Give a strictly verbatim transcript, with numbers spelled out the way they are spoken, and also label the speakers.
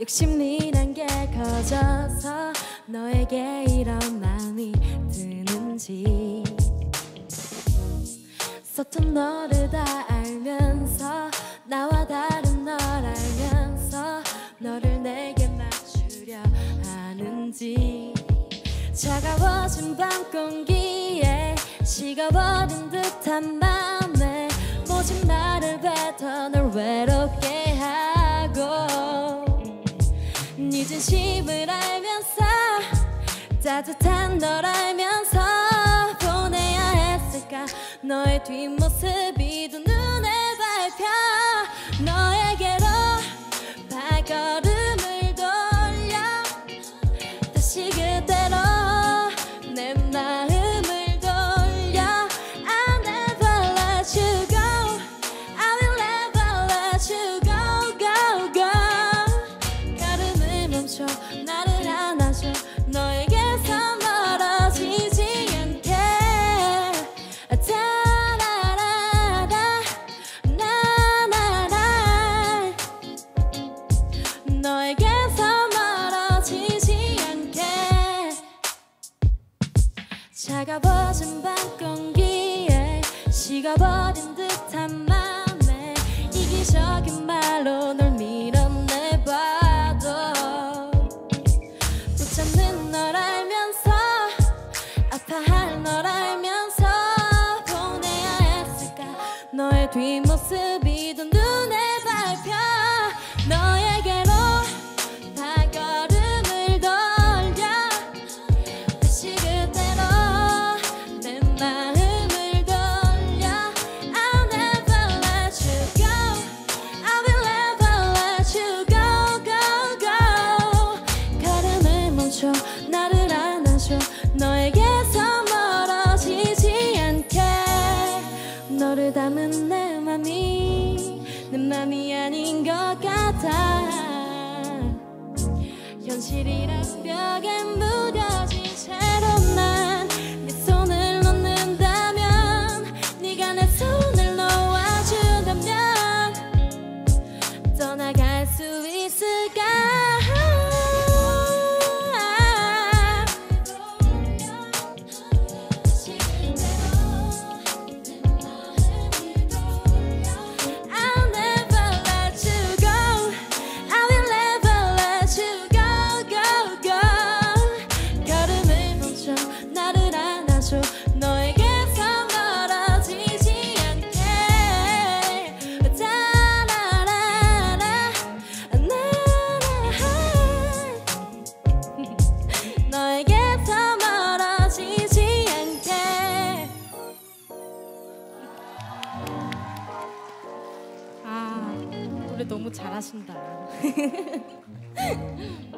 Speaker 1: 욕심이란 게 커져서 너에게 이런 마음이 드는지 서툰 너를 다 알면서 나와 다른 널 알면서 너를 내게 맞추려 하는지 차가워진 밤 공기에 식어버린 듯한 맘에 모진 말을 뱉어 널 외롭게 하고 네 진심을 알면서 따뜻한 널 알면서 보내야 했을까 너의 뒷모습이 두 눈에 밟혀 너에게로 발걸음을 돌려 다시 그대로 내 마음을 돌려 I'll never let you go I will never let you go go go 걸음을 멈춰 나를 안아줘 너에게서 멀어지지 않게 따라라라 나나나 너에게서 멀어지지 않게 차가워진 밤 공기에 식어버린 듯한 맘에 이기적인 말로 널 밀어내봐도 붙잡는 널 알면서 아파할 널 알면서 보내야 했을까 너의 뒷모습이 두 눈에 밟혀 너에게로 발걸음을 돌려 다시 그대로 내 마음을 돌려 I'll never let you go I will never let you go go go 걸음을 멈춰 나를 안아줘 너에게서 멀어지지 않게 너를 담은 내 맘이 내 맘이 아닌 것 같아 현실이란 벽에 무뎌진 채로 난 네 손을 놓는다면 네가 내 손을 놓아준다면 떠나갈 수 있을까 I'll never let you go I will never let you go go go 걸음을 멈춰 나를 안아줘 너에게서 멀어지지 않게 따라라라 나나 너에게서 멀어지지 않게
Speaker 2: 아, 노래 너무 잘하신다.